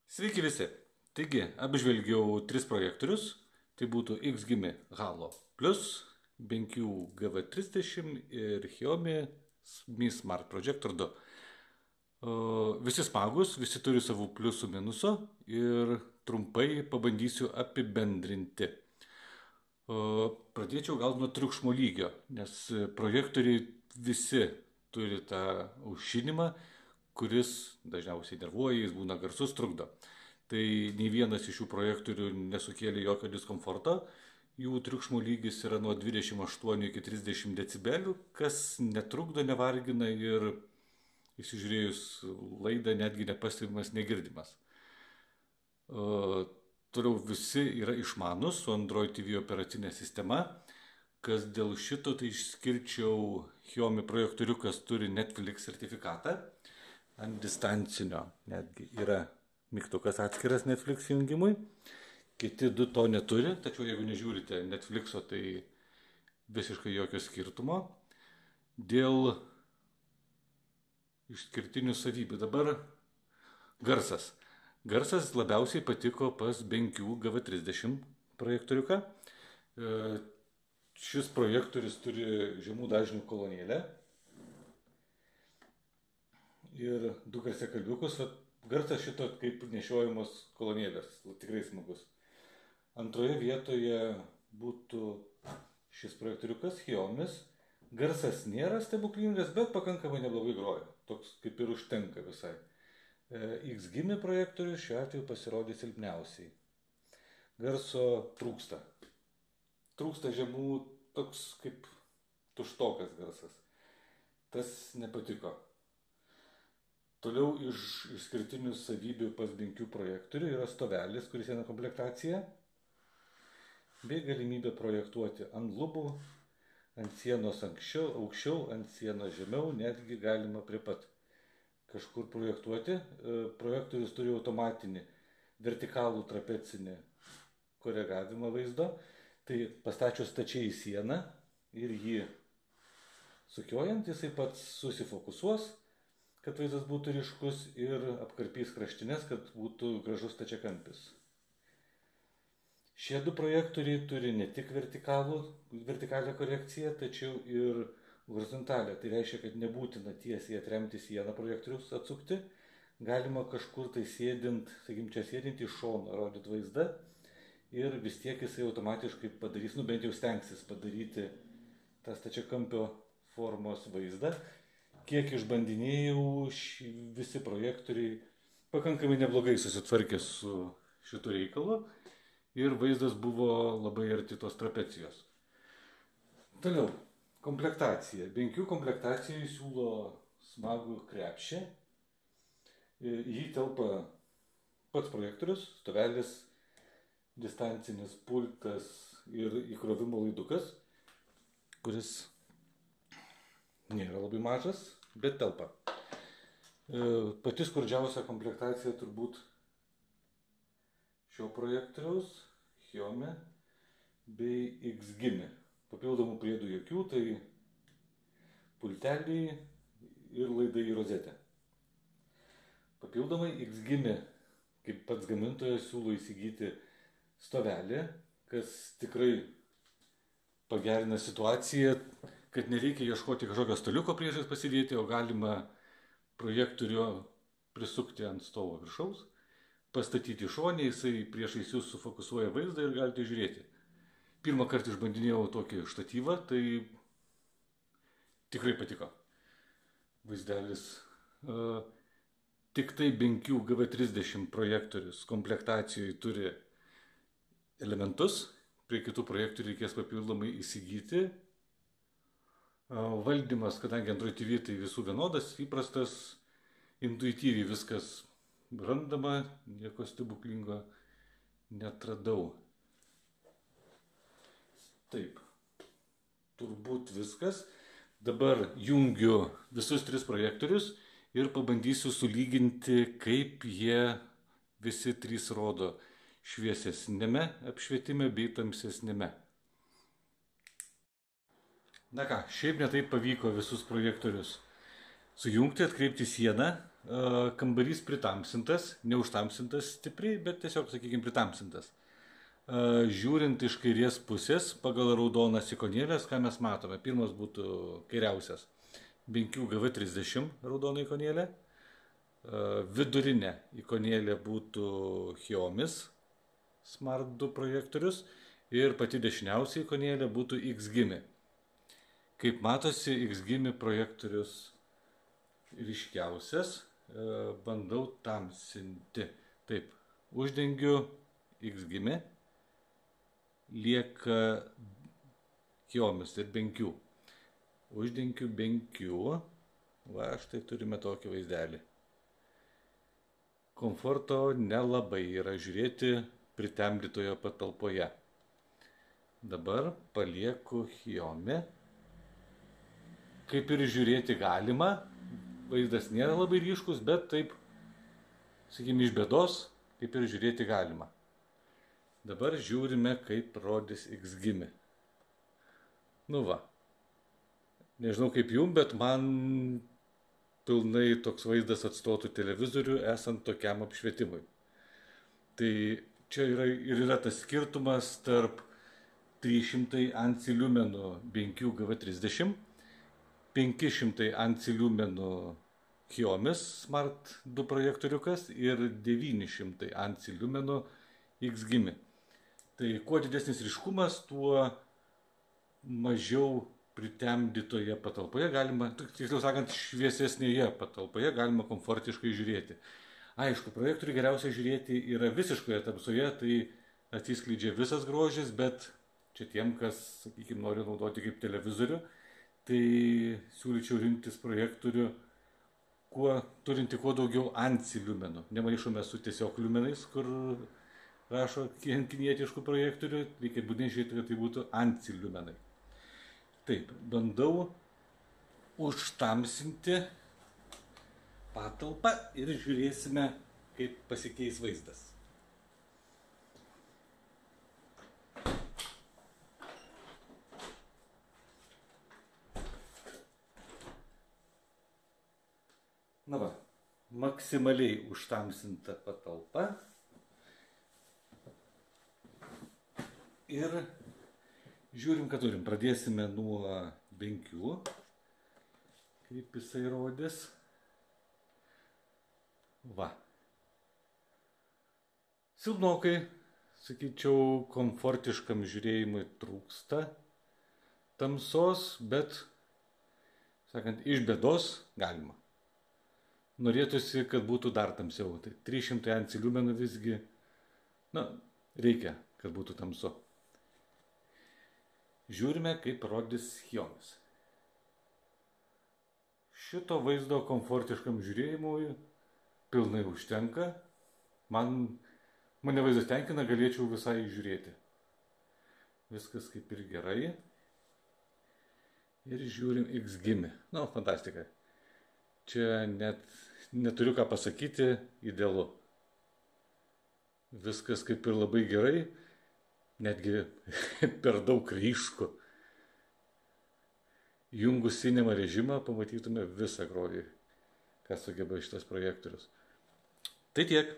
Sveiki visi. Taigi, apžvelgiau 3 projektorius. Tai būtų XGIMI Halo Plus, BenQ GV30 ir Xiaomi Mi Smart Projector 2. Visi smagus, visi turi savų pliusų minusų ir trumpai pabandysiu apibendrinti. Pradėčiau gal nuo triukšmo lygio, nes projektoriai visi turi tą aušinimą, kuris dažniausiai nervuoja, jis būna garsus, trukdo. Tai nei vienas iš šių projektorių nesukėlė jokio diskomforto. Jų triukšmo lygis yra nuo 28 iki 30 decibelių, kas netrukdo, nevargina ir įsižiūrėjus laidą netgi nepastebimas, negirdimas. Toliau visi yra išmanus su Android TV operacinė sistema. Kas dėl šito, tai išskirčiau Xiaomi projektoriukas turi Netflix sertifikatą. Ant distancinio netgi yra mygtukas atskiras Netflix jungimui. Kiti du to neturi, tačiau jeigu nežiūrite Netflixo, tai visiškai jokio skirtumo. Dėl išskirtinių savybių. Dabar garsas. Garsas labiausiai patiko pas BenQ GV30 projektoriuką. Šis projektorius turi žemų dažnių kolonėlę ir 2 garsiakalbiukus. Garsas šito kaip nešiojamos kolonėlės, tikrai smagus. Antroje vietoje būtų šis projektoriukas Xiaomis. Garsas nėra stebuklingas, bet pakankamai neblogai groja. Toks kaip ir užtenka visai. XGIMI projektorius šiuo atveju pasirodė silpniausiai. Garso trūksta. Trūksta žemų, toks kaip tuštokas garsas. Tas nepatiko. Toliau iš išskirtinių savybių pas BenQ projektorių yra stovelis, kuris eina komplektacija, bei galimybė projektuoti ant lubų, ant sienos aukščiau, ant sienos žemiau, netgi galima prie pat kažkur projektuoti. Projektorius turi automatinį vertikalų trapecinį koregavimą vaizdo. Tai pastačius stačiai į sieną ir jį sukiojant, jisai pats susifokusuos, kad vaizdas būtų ryškus, ir apkarpys kraštines, kad būtų gražus stačiakampis. Šie 2 projektoriai turi ne tik vertikalią korekciją, tačiau ir horizontalę. Tai reiškia, kad nebūtina tiesiai atremti sieną projektorius atsukti. Galima kažkur tai sėdint, sakykime, čia sėdint iš šono rodyti vaizdą ir vis tiek jisai automatiškai padarys, bent jau stengsis padaryti tą stačiakampio formos vaizdą. Kiek išbandinėjau, visi projektoriai pakankamai neblogai susitvarkė su šitu reikalu ir vaizdas buvo labai arti tos trapecijos. Toliau, komplektacija. BenQ komplektacijai siūlo smagų krepšį. Į jį telpa pats projektorius, stovelis, distancinis pultas ir įkrovimo laidukas, kuris nėra labai mažas, bet telpa. Pati skurdžiausia komplektacija turbūt šio projektoriaus, Xiaomi bei XGIMI. Papildomų priedų jokių, tai pulteliai ir laidai į rozetę. Papildomai XGIMI, kaip pats gamintojas, siūlo įsigyti stovelį, kas tikrai pagerina situaciją, kad nereikia ieškoti kažkokio staliuko priešais pasidėti, o galima projektorių prisukti ant stovo viršaus, pastatyti šonę, jisai priešais jūs sufokusuoja vaizdą ir galite žiūrėti. Pirmą kartą išbandinėjau tokį štatyvą, tai tikrai patiko vaizdelis. Tik tai BenQ GV30 projektorius komplektacijoje turi elementus, prie kitų projektorių reikės papildomai įsigyti. Valdymas, kadangi Android TV tai visų vienodas, įprastas, intuityviai viskas randama, nieko stebuklingo netradau. Taip, turbūt viskas. Dabar jungiu visus 3 projektorius ir pabandysiu sulyginti, kaip jie visi 3 rodo šviesesnėme apšvietime bei tamsesnėme. Na ką, šiaip netaip pavyko visus projektorius sujungti, atkreipti sieną, kambarys pritamsintas, neužtamsintas stipriai, bet tiesiog, sakykime, pritamsintas. Žiūrint iš kairės pusės, pagal raudonas ikonėlės, ką mes matome. Pirmas būtų kairiausias. BenQ GV30 raudona ikonėlė. Vidurinė ikonėlė būtų Xiaomi Smart 2 projektorius. Ir pati dešiniausia ikonėlė būtų XGIMI. Kaip matosi, XGIMI projektorius ryškiausias. Bandau tamsinti. Taip, uždengiu XGIMI. Lieka Xiaomi ir BenQ. Uždengiu BenQ. Va, štai turime tokį vaizdelį. Komforto nelabai yra žiūrėti pritemdytoje patalpoje. Dabar palieku Xiaomi. Kaip ir žiūrėti galima. Vaizdas nėra labai ryškus, bet taip, sakykime, iš bėdos, kaip ir žiūrėti galima. Dabar žiūrime, kaip rodys XGIMI. Nu va. Nežinau kaip jum, bet man pilnai toks vaizdas atstotų televizorių esant tokiam apšvietimui. Tai čia yra tas skirtumas tarp 300 ANSI liumenų BenQ GV30, 500 ANSI liumenų Xiaomi Smart 2 projektoriukas ir 900 ANSI liumenų XGIMI. Tai kuo didesnis ryškumas, tuo mažiau pritemdytoje patalpoje galima, tiksliau sakant, šviesesnėje patalpoje galima komfortiškai žiūrėti. Aišku, projektorių geriausia žiūrėti yra visiškoje tamsoje, tai atsiskleidžia visas grožis, bet čia tiem, kas, sakykime, nori naudoti kaip televizorių, tai siūlyčiau rinktis projektorių, turinti kuo daugiau ANSI liumenų. Nemaišome su tiesiog liumenais, kur rašo kinietiškų projektorių, reikia būtinai žiūrėti, kad tai būtų ANSI liumenai. Taip, bandau užtamsinti patalpą ir žiūrėsime, kaip pasikeis vaizdas. Na va, maksimaliai užtamsinta patalpa. Ir žiūrim, ką turim. Pradėsime nuo BenQ, kaip jisai rodys. Va. Silpnokai, sakyčiau, komfortiškam žiūrėjimui trūksta tamsos, bet, sakant, iš bėdos galima. Norėtųsi, kad būtų dar tamsiau. Tai 300 ANSI liumenų visgi, reikia, kad būtų tamsu. Žiūrime, kaip rodys Xiaomi. Šito vaizdo komfortiškam žiūrėjimui pilnai užtenka. Mane vaizdas tenkina, galėčiau visai žiūrėti. Viskas kaip ir gerai. Ir žiūrim XGIMI. Fantastika. Čia net neturiu ką pasakyti, idealu. Viskas kaip ir labai gerai. Netgi per daug ryšku. Jungus cinema režimą pamatytume visą grožį, ką sugeba šitas projektorius. Tai tiek.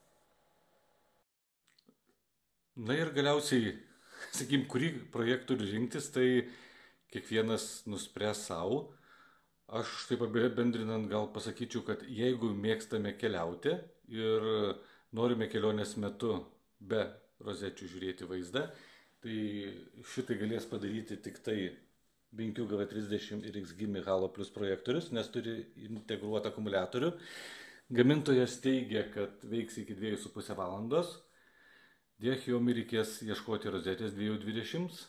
Na ir galiausiai, sakykim, kurį projektorių rinktis, tai kiekvienas nuspręs savo. Aš taip apibendrinant gal pasakyčiau, kad jeigu mėgstame keliauti ir norime kelionės metu be rozečių žiūrėti vaizdą, tai šitai galės padaryti tik tai BenQ GV30 ir XGIMI Halo Plus projektorius, nes turi integruotą akumuliatorių. Gamintojas teigia, kad veiks iki 2,5 valandos. Dėl Xiaomi reikės ieškoti rozetės 220.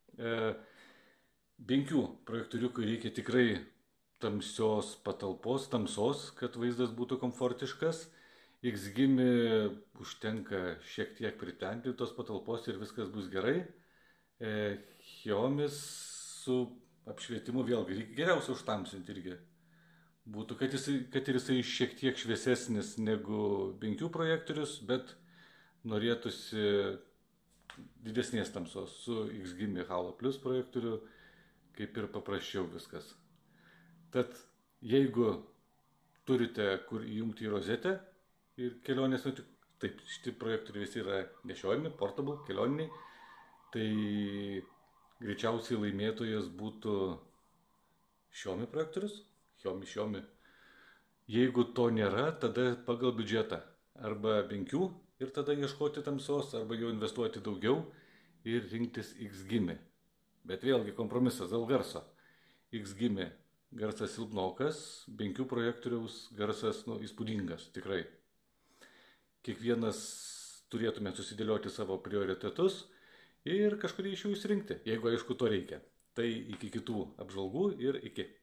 BenQ projektoriukui reikia tikrai tamsios patalpos, tamsos, kad vaizdas būtų komfortiškas. XGIMI užtenka šiek tiek pritemdytos patalpos ir viskas bus gerai. Xiaomi su apšvietimu vėlgi geriausia užtamsinti irgi būtų, kad ir jisai šiek tiek šviesesnis negu BenQ projektorius, bet norėtųsi didesnės tamsos. Su XGIMI Halo Plus projektoriu kaip ir paprasčiau viskas. Tad jeigu turite kur įjungti į rozetę ir kelionės nutik. Taip, šitie projektoriai visi yra nešiojami, portable, kelioniniai. Tai greičiausiai laimėtojas būtų Xiaomi projektorius. Xiaomi. Jeigu to nėra, tada pagal biudžetą. Arba 5 ir tada ieškoti tamsos, arba jau investuoti daugiau ir rinktis X-Gimi. Bet vėlgi kompromisas dėl garso. X-Gimi garsas silpnokas, 5 projektoriaus garsas įspūdingas, tikrai. Kiekvienas turėtume susidėlioti savo prioritetus ir kažkurį iš jų išsirinkti, jeigu aišku to reikia. Tai iki kitų apžvalgų ir iki.